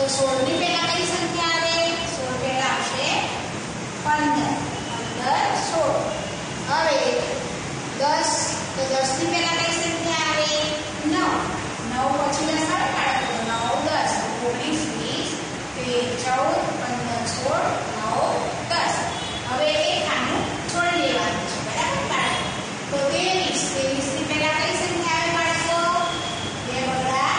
તો 16 ની પહેલા કઈ સંખ્યા આવે? 16 પહેલા આવશે 15. 15 16. હવે 10 તો 10 ની પહેલા કઈ સંખ્યા આવે? 9. 9 પછી લસાઅ કાઢો તો 9 10 19 20 13 14 15 16 9 10. હવે એક ખાનું છોડી દેવાનું છે, બરાબર બાળકો? તો 23. 23 ની પહેલા કઈ સંખ્યા આવે બાળકો? 2 બગડા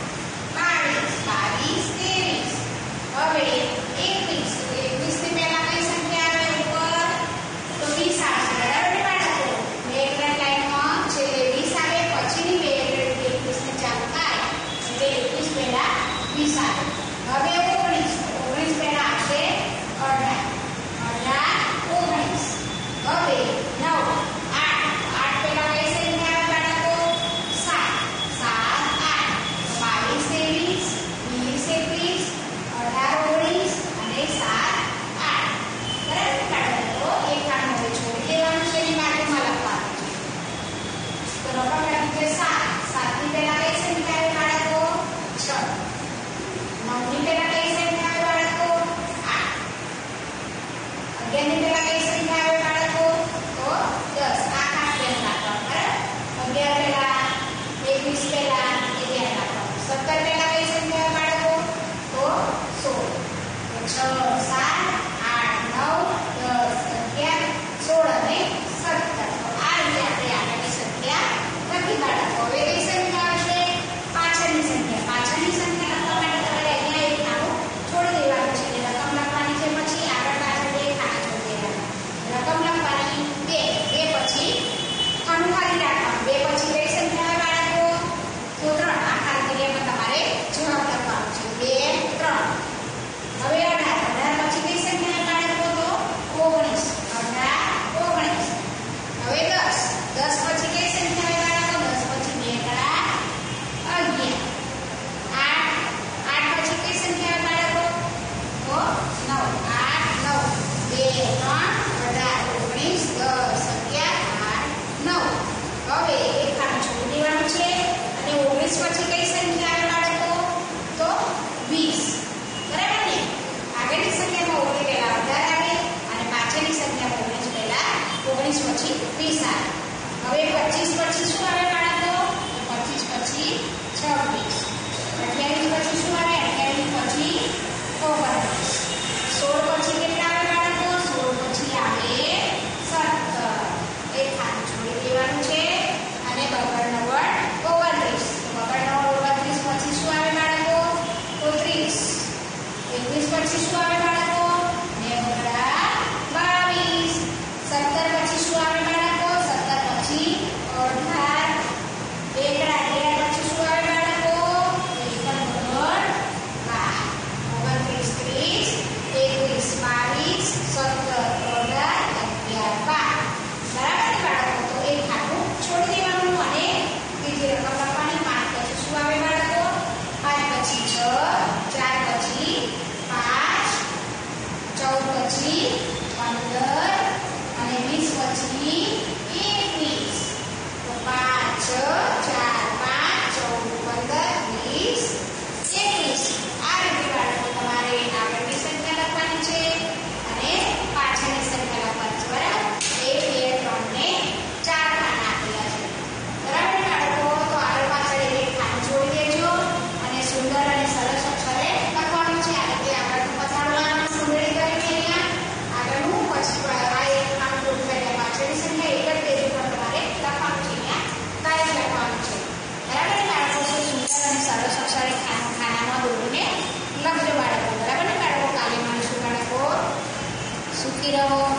22 22 23. હવે 21. 21 ની પહેલા કઈ સંખ્યા આવે ઉપર? તો 20 આવશે, બરાબર ને બાળકો? બે ગ્રેડ લાઈનમાં છેલ્લે 20 આવે, પછીની બે ગ્રેડ 21 ને ચાલુ થાય એટલે 21 પહેલા 20 આવે. હવે 19. 19 પહેલા આવશે 18. 19. હવે 9 8 પહેલા કઈ સંખ્યા આવે બાળકો? 7 7 8 22 23 20 21 18 19 અને 7 8. બરાબર બાળકો? એક ખાનું હવે છોડી દેવાનું છે અને બાજુમાં લખવાનું છે. તો રકમ લખી છે 7. 7 ની પહેલા કઈ સંખ્યા આવે બાળકો? 6. 9 ની પહેલા કઈ સંખ્યા આવે બાળકો? 8. 11 ની પહેલા કઈ સંખ્યા આવે બાળકો? તો 10. આ ખાસ ધ્યાન રાખવાનું, બરાબર? 11 પહેલા 21 પહેલા એ ધ્યાન રાખવાનું. 17 પહેલા કઈ સંખ્યા આવે બાળકો? તો 16. તો 6 7 8 9 10 11 16 અને 17. તો આ રીતે આપણે આગળની સંખ્યા લખી બાળકો. હવે કઈ સંખ્યા આવશે? પાછળની સંખ્યા. પાછળની સંખ્યા લખવા માટે તમારે અહીંયા એક ખાનું છોડી દેવાનું છે. રકમ લખવાની છે, પછી આગળ પાછળ બે ખાના છોડી દેવાના. રકમ લખવાની 2 પછી ખાનું ખાલી રાખવાનું. 2 પછી કઈ સંખ્યા આવે બાળકો? તો 3. આ ખાલી જગ્યામાં તમારે જવાબ લખવાનો છે. 2 3. હવે 18. 18 પછી કઈ સંખ્યા આવે બાળકો? તો 19. 18 19. હવે 10. 10 પછી કઈ સંખ્યા આવે બાળકો? 10 પછી 2 ગણા 11. 8 8 પછી કઈ સંખ્યા આવે બાળકો? તો 9. 8 9 2 3 18 19 10 11 8 9. હવે એક ખાનું છોડી દેવાનું છે અને 19 પછી કઈ સંખ્યા આવે બાળકો? તો 20. બરાબર ને? આગળની સંખ્યામાં 19 પહેલા 18 આવે અને પાછળની સંખ્યામાં 19 પહેલા 19 પછી 20 આવે. હવે 25 પછી શું આવે બાળકો? 25 પછી 26. 28 પછી શું આવે? 28 પછી 29. 16 પછી કેટલા આવે બાળકો? 16 પછી આવે 17. એક ખાનું છોડી દેવાનું છે અને બગડ 9 39. તો બગડ 9 39 પછી શું આવે બાળકો? તો 30. 21 પછી શું આવે બાળકો? 2 બગડા 22. 17 પછી શું આવે બાળકો? 17 પછી 18. 2 ગણા 11 પછી શું આવે બાળકો? 1 બગડ 12. 29 30 21 22 17 18 11 12. બરાબર ને બાળકો? તો એક ખાનું છોડી દેવાનું અને બીજી રકમ લખવાની. 5 પછી શું આવે બાળકો? 5 પછી 6 4 પછી 5 14 પછી 15 અને 20 પછી 21. તો 5 6 4 5 14 15 20 21. આ રીતે બાળકો તમારે આગળની સંખ્યા લખવાની છે અને પાછળની સંખ્યા લખવાની છે, બરાબર? 1 2 3 ને 4 ખાના આપેલા છે, બરાબર ને બાળકો? તો આગળ પાછળ એક ખાનું છોડી દેજો અને સુંદર અને સરસ અક્ષરે લખવાનું છે. આ રીતે આગળનું પછાડવાનું સુંદરી કરીને અહીંયા આગળનું પછી આ એક ખાનું પૂરું કરીને પાછળની સંખ્યા એક જ પેજ ઉપર તમારે લખવાનું છે. અહીંયા કાંઈ જ લખવાનું છે, બરાબર ને બાળકો? તો સુંદર અને સરસ અક્ષરે ખાનામાં દોરીને લખજો બાળકો, બરાબર ને બાળકો? કાલે મળીશું બાળકો. સુખી રહો.